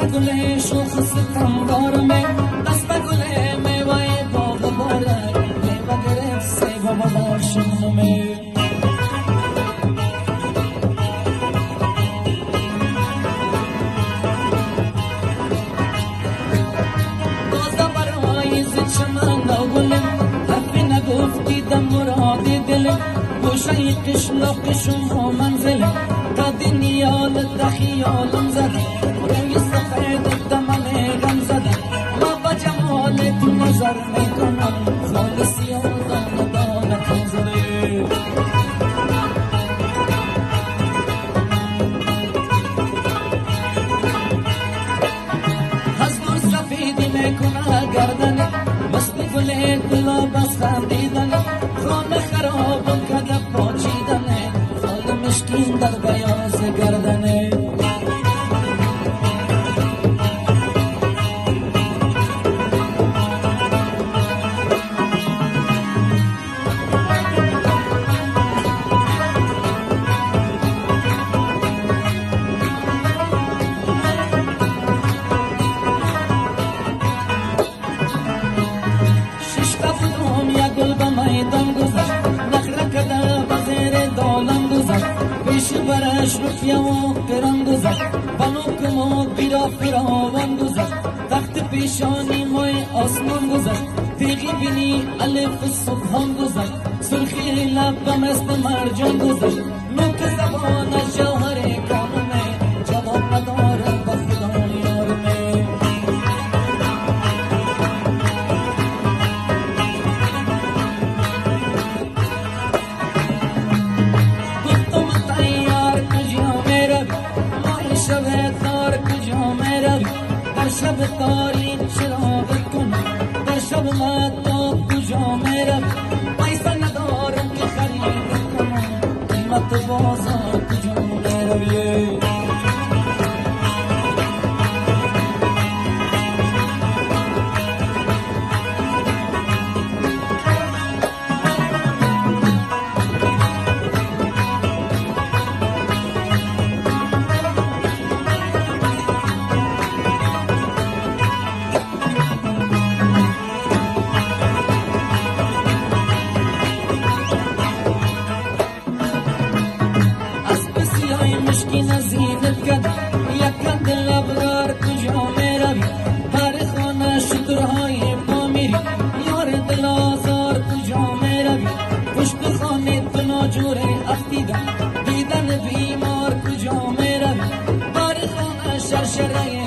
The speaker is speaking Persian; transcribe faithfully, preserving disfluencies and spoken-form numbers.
گل شوخ ستمبار می دست به گل میوه باغ بارک میوه گرفت سیب و باشم می بازم برای زچمن نگولم حرفی نگفتی دم مراد دلم گوشه قشلاق شما منزلم تا دنیال تا خیالم زدم روی سفید دمم غم زدم ما با جمالت نظر میکنم خالصی آدم دانت نظره از دور سفیدی میکنه گردنه مست گل گلاب از خندیدنه خانه خرابم کده پاچیدنه خال مشکین در بیاز گردنه برش رفیه و قران گذشت بانو کمو بیرا فراوان گذشت تخت پیشانی مای آسمان گذشت تیغی بینی الف صبحان گذشت سرخی لبم است مرجان گذشت نوک زبان جوهر کامه جواب ندارم با خدا یارمه شب تاریک چراغ کن در شب مهتاب کجا میرم پیسه ندارم که خرید کنم قیمت بازار کجا میروی دیدن بیمار کجا میرم بار خانه شرشره